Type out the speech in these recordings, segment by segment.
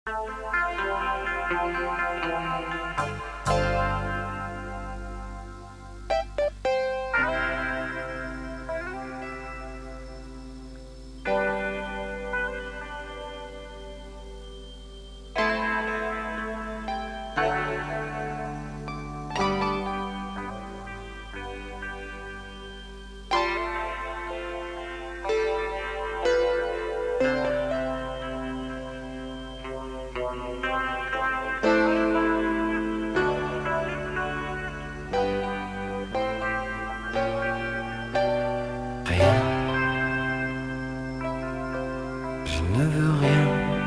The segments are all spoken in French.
Rien, je ne veux rien,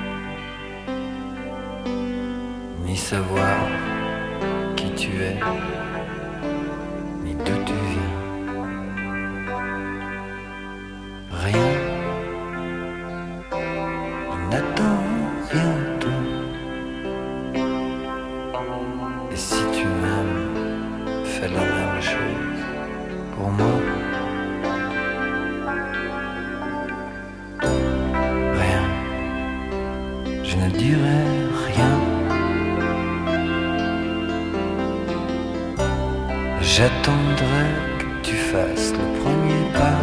ni savoir qui tu es, ni d'où tu viens. Rien, je n'attends rien de toi. Et si tu m'aimes, fais la même chose pour moi. Rien, je ne dirai rien. J'attendrai que tu fasses le premier pas.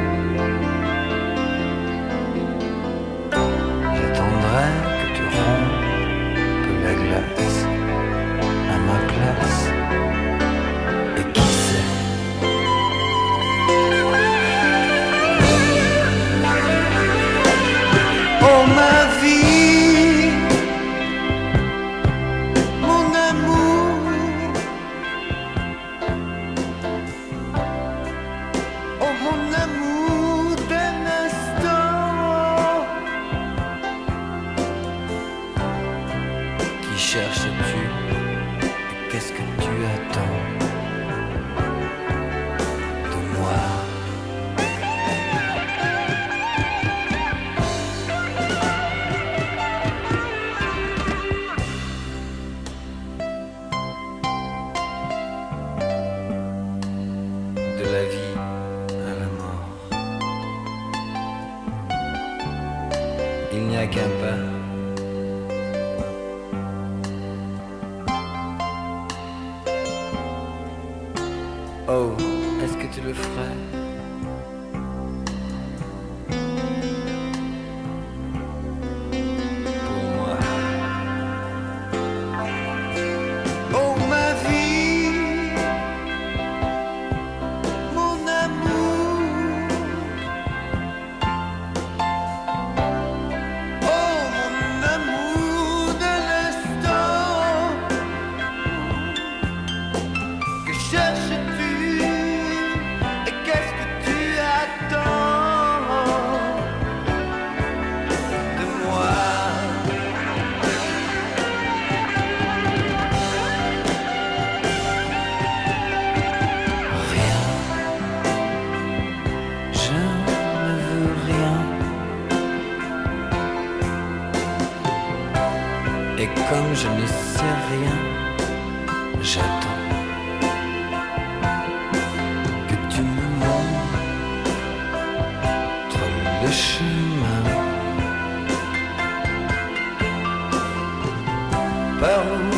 J'attendrai que tu rompes la glace à ma place. Et qui sait, oh ma vie, mon amour, oh mon amour d'un instant. Qui cherches-tu et qu'est-ce que tu attends de moi? De la vie à la mort, il n'y a qu'un pas. Oh, est-ce que tu le ferais pour moi? Oh ma vie, mon amour, oh mon amour de l'instant. Que cherches-tu et qu'est-ce que tu attends de moi? Rien, je ne veux rien. Et comme je ne sais rien, j'attends que tu me montres le chemin par où